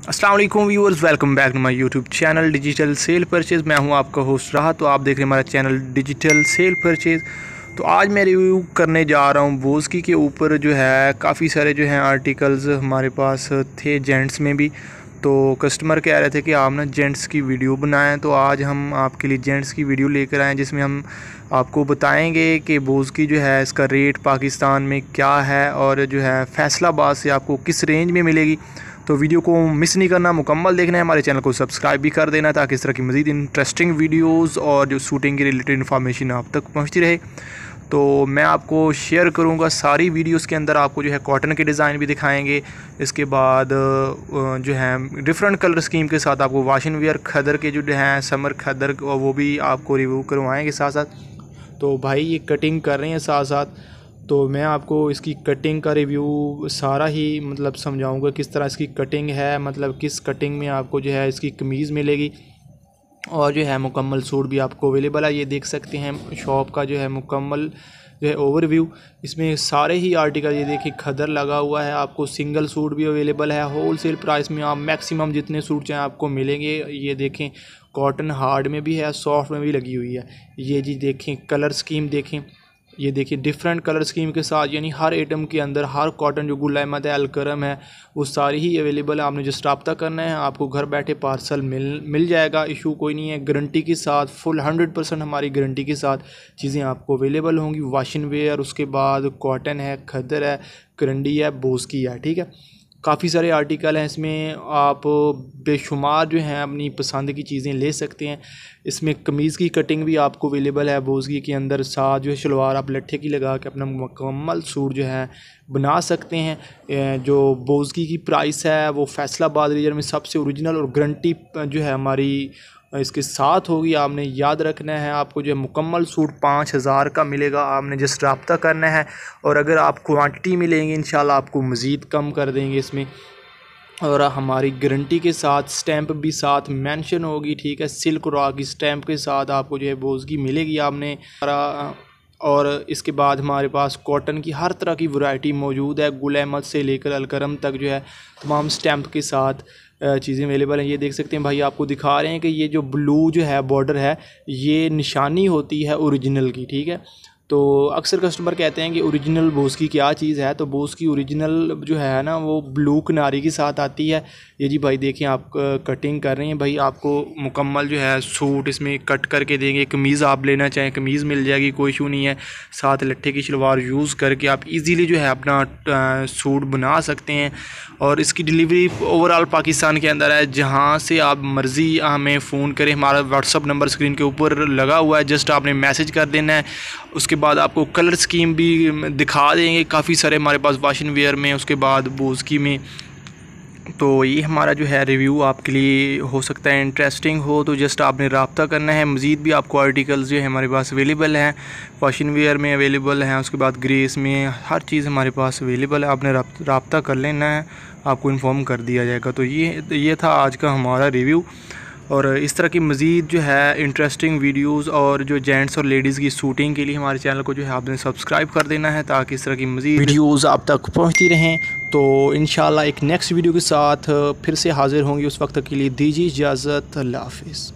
अस्सलाम वालेकुम viewers, welcome back to my YouTube channel digital sale purchase. मैं हूं आपका होस्ट रहा, तो आप देख रहे हैं हमारा चैनल डिजिटल सेल परचेज़। तो आज मैं रिव्यू करने जा रहा हूं बोस्की के ऊपर। जो है काफ़ी सारे जो हैं आर्टिकल्स हमारे पास थे जेंट्स में भी। तो कस्टमर कह रहे थे कि आप ना जेंट्स की वीडियो बनाएं, तो आज हम आपके लिए जेंट्स की वीडियो लेकर आए जिसमें हम आपको बताएंगे कि बोस्की जो है इसका रेट पाकिस्तान में क्या है और जो है फैसलाबाद से आपको किस रेंज में मिलेगी। तो वीडियो को मिस नहीं करना, मुकम्मल देखना है। हमारे चैनल को सब्सक्राइब भी कर देना ताकि इस तरह की मज़ीद इंटरेस्टिंग वीडियोस और जो शूटिंग के रिलेटेड इन्फॉर्मेशन आप तक पहुंचती रहे। तो मैं आपको शेयर करूंगा सारी वीडियोस के अंदर। आपको जो है कॉटन के डिज़ाइन भी दिखाएंगे, इसके बाद जो है डिफरेंट कलर स्कीम के साथ आपको वाशिंग वेयर खदर के जो हैं समर खदर वो भी आपको रिव्यू करवाएँगे साथ साथ। तो भाई ये कटिंग कर रहे हैं साथ साथ, तो मैं आपको इसकी कटिंग का रिव्यू सारा ही मतलब समझाऊंगा किस तरह इसकी कटिंग है, मतलब किस कटिंग में आपको जो है इसकी कमीज़ मिलेगी और जो है मुकम्मल सूट भी आपको अवेलेबल है। ये देख सकते हैं शॉप का जो है मुकम्मल जो है ओवरव्यू। इसमें सारे ही आर्टिकल ये देखिए खदर लगा हुआ है, आपको सिंगल सूट भी अवेलेबल है। होल सेल प्राइस में आप मैक्सिमम जितने सूट चाहें आपको मिलेंगे। ये देखें कॉटन हार्ड में भी है, सॉफ्ट में भी लगी हुई है। ये जी देखें कलर स्कीम देखें, ये देखिए डिफरेंट कलर स्कीम के साथ, यानी हर आइटम के अंदर हर कॉटन जो गुल अहमद है, अलकरम है, वो सारी ही अवेलेबल है। आपने जस्ट रब्ता करना है, आपको घर बैठे पार्सल मिल जाएगा। इशू कोई नहीं है, गारंटी के साथ फुल 100% हमारी गारंटी के साथ चीज़ें आपको अवेलेबल होंगी। वाशिंग वेयर, उसके बाद कॉटन है, खदर है, करंडी है, बोस्की है, ठीक है। काफ़ी सारे आर्टिकल हैं इसमें, आप बेशुमार जो हैं अपनी पसंद की चीज़ें ले सकते हैं। इसमें कमीज़ की कटिंग भी आपको अवेलेबल है बोस्की के अंदर। साथ जो है शलवार आप लट्ठे की लगा के अपना मुकम्मल सूट जो है बना सकते हैं। जो बोस्की की प्राइस है वो फैसलाबाद रीजन में सबसे ओरिजिनल और गारंटी जो है हमारी इसके साथ होगी। आपने याद रखना है, आपको जो है मुकम्मल सूट 5000 का मिलेगा। आपने जस्ट रब्ता करना है, और अगर आप क्वांटिटी में लेंगे इंशाल्लाह आपको मज़ीद कम कर देंगे इसमें। और हमारी गारंटी के साथ स्टैंप भी साथ मेंशन होगी, ठीक है। सिल्क रॉ की स्टैंप के साथ आपको जो है बोस्की मिलेगी आपने। और इसके बाद हमारे पास कॉटन की हर तरह की वैरायटी मौजूद है, गुल अहमद से लेकर अलकरम तक जो है तमाम स्टैंप के साथ चीज़ें अवेलेबल हैं। ये देख सकते हैं भाई, आपको दिखा रहे हैं कि ये जो ब्लू जो है बॉर्डर है, ये निशानी होती है ओरिजिनल की, ठीक है। तो अक्सर कस्टमर कहते हैं कि ओरिजिनल बोस्की क्या चीज़ है, तो बोस्की ओरिजिनल जो है ना वो ब्लू किनारी के साथ आती है। ये जी भाई देखें, आप कटिंग कर रहे हैं भाई, आपको मुकम्मल जो है सूट इसमें कट करके देंगे। कमीज़ आप लेना चाहें कमीज़ मिल जाएगी, कोई इशू नहीं है। साथ लट्ठे की शलवार यूज़ करके आप इजीली जो है अपना सूट बना सकते हैं। और इसकी डिलीवरी ओवरऑल पाकिस्तान के अंदर है, जहाँ से आप मर्ज़ी हमें फ़ोन करें। हमारा व्हाट्सअप नंबर स्क्रीन के ऊपर लगा हुआ है, जस्ट आपने मैसेज कर देना है। उसके बाद आपको कलर स्कीम भी दिखा देंगे काफ़ी सारे हमारे पास वाशिंग वेयर में, उसके बाद बोस्की में। तो ये हमारा जो है रिव्यू आपके लिए हो सकता है इंटरेस्टिंग हो, तो जस्ट आपने रब्ता करना है। मज़ीद भी आपको आर्टिकल्स जो है हमारे पास अवेलेबल हैं, वाशिंग वेयर में अवेलेबल हैं, उसके बाद ग्रेस में हर चीज़ हमारे पास अवेलेबल है। आपने रब्ता कर लेना है, आपको इन्फॉर्म कर दिया जाएगा। तो ये था आज का हमारा रिव्यू। और इस तरह की मज़ीद जो है इंटरेस्टिंग वीडियोस और जो जेंट्स और लेडीज़ की शूटिंग के लिए हमारे चैनल को जो है आपने सब्सक्राइब कर देना है, ताकि इस तरह की मज़ीद वीडियोस आप तक पहुंचती रहें। तो इंशाल्लाह एक नेक्स्ट वीडियो के साथ फिर से हाज़िर होंगे। उस वक्त के लिए दीजिए इजाज़त, अल्लाह हाफ़िज़।